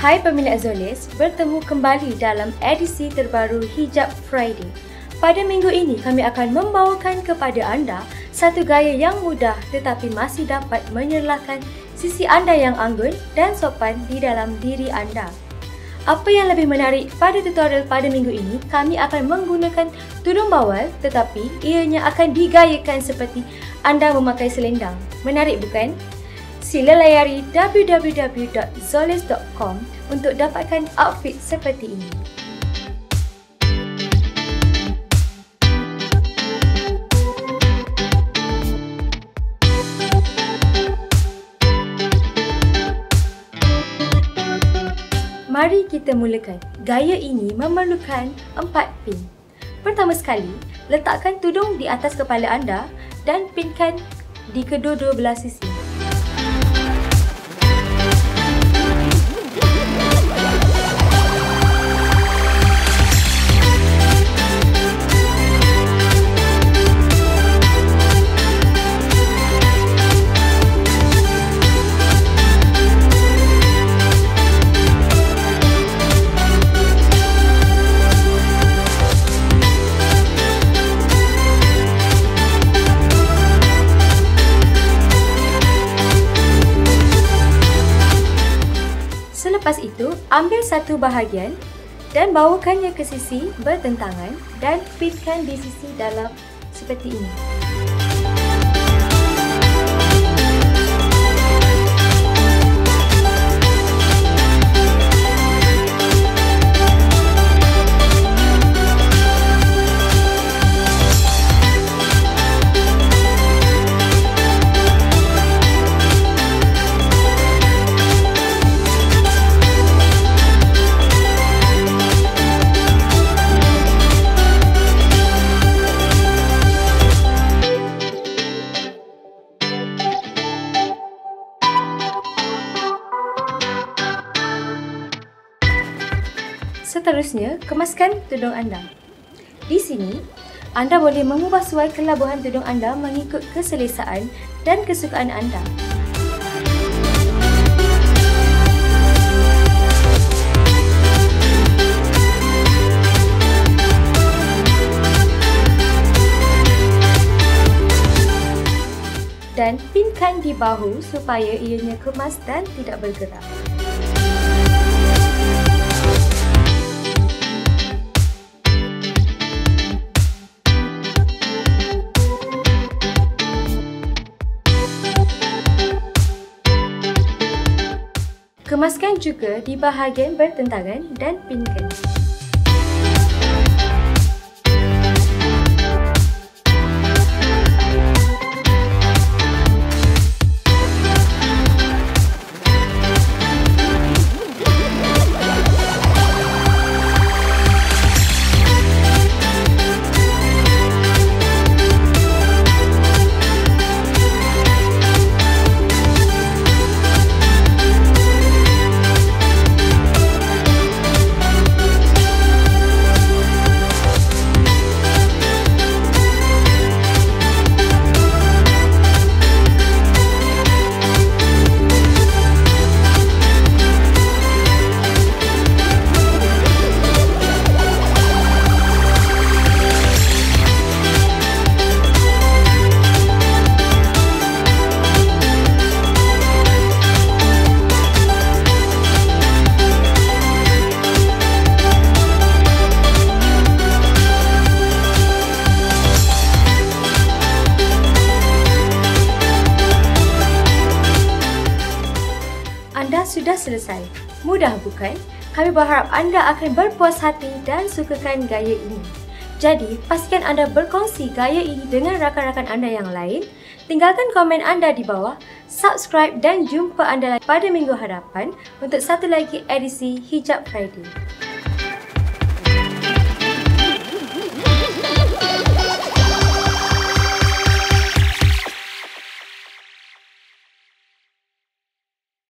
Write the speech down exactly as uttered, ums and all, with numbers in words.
Hai peminat Zolis, bertemu kembali dalam edisi terbaru Hijab Friday. Pada minggu ini kami akan membawakan kepada anda satu gaya yang mudah tetapi masih dapat menyerlahkan sisi anda yang anggun dan sopan di dalam diri anda. Apa yang lebih menarik pada tutorial pada minggu ini, kami akan menggunakan tudung bawal tetapi ianya akan digayakan seperti anda memakai selendang. Menarik bukan? Sila layari w w w dot zolis dot com untuk dapatkan outfit seperti ini. Mari kita mulakan. Gaya ini memerlukan empat pin. Pertama sekali, letakkan tudung di atas kepala anda dan pinkan di kedua-dua belah sisi. Selepas itu, ambil satu bahagian dan bawakannya ke sisi bertentangan dan pinkan di sisi dalam seperti ini. Seterusnya, kemaskan tudung anda. Di sini, anda boleh mengubah suai kelabuhan tudung anda mengikut keselesaan dan kesukaan anda. Dan pinkan di bahu supaya ianya kemas dan tidak bergerak. Kemaskan juga di bahagian bertentangan dan pinkan. Anda sudah selesai. Mudah bukan? Kami berharap anda akan berpuas hati dan sukakan gaya ini. Jadi, pastikan anda berkongsi gaya ini dengan rakan-rakan anda yang lain. Tinggalkan komen anda di bawah, subscribe dan jumpa anda pada minggu hadapan untuk satu lagi edisi Hijab Friday.